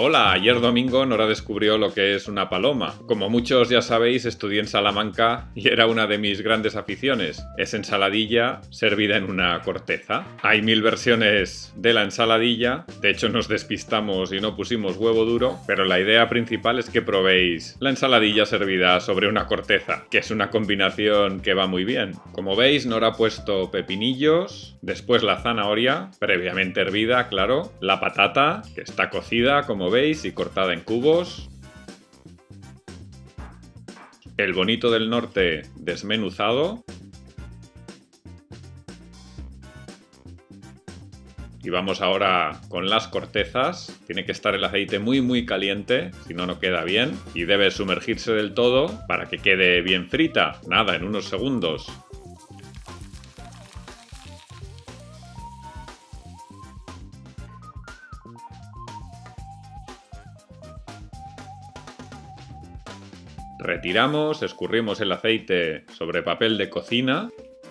Hola, ayer domingo Nora descubrió lo que es una paloma. Como muchos ya sabéis, estudié en Salamanca y era una de mis grandes aficiones. Es ensaladilla servida en una corteza. Hay 1000 versiones de la ensaladilla, de hecho nos despistamos y no pusimos huevo duro, pero la idea principal es que probéis la ensaladilla servida sobre una corteza, que es una combinación que va muy bien. Como veis, Nora ha puesto pepinillos, después la zanahoria, previamente hervida, claro, la patata, que está cocida, como veis, y cortada en cubos. El bonito del norte desmenuzado. Y vamos ahora con las cortezas. Tiene que estar el aceite muy caliente, si no, no queda bien. Y debe sumergirse del todo para que quede bien frita. Nada, en unos segundos. Retiramos, escurrimos el aceite sobre papel de cocina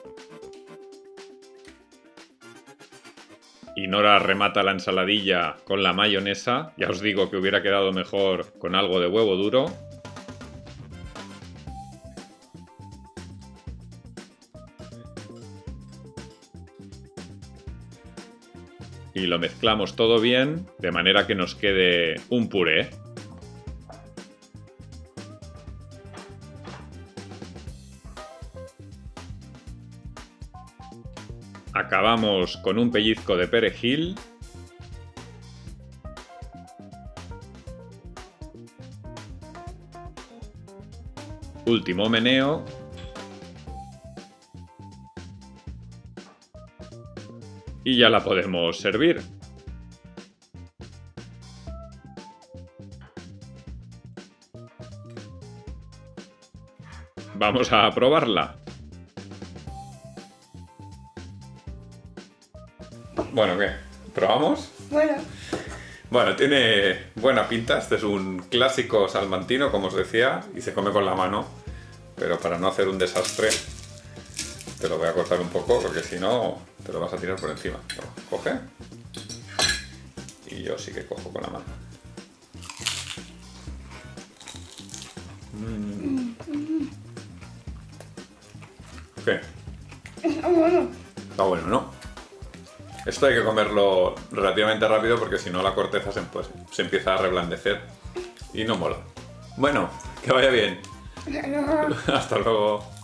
y Nora remata la ensaladilla con la mayonesa. Ya os digo que hubiera quedado mejor con algo de huevo duro. Y lo mezclamos todo bien, de manera que nos quede un puré. Acabamos con un pellizco de perejil. Último meneo. Y ya la podemos servir. Vamos a probarla. Bueno, ¿qué? ¿Probamos? Bueno, tiene buena pinta. Este es un clásico salmantino, como os decía, y se come con la mano. Pero para no hacer un desastre, te lo voy a cortar un poco, porque si no, te lo vas a tirar por encima. Coge. Y yo sí que cojo con la mano. ¿Qué? Está bueno. Está bueno, ¿no? Esto hay que comerlo relativamente rápido porque si no la corteza se empieza a reblandecer y no mola. Bueno, que vaya bien. Hasta luego.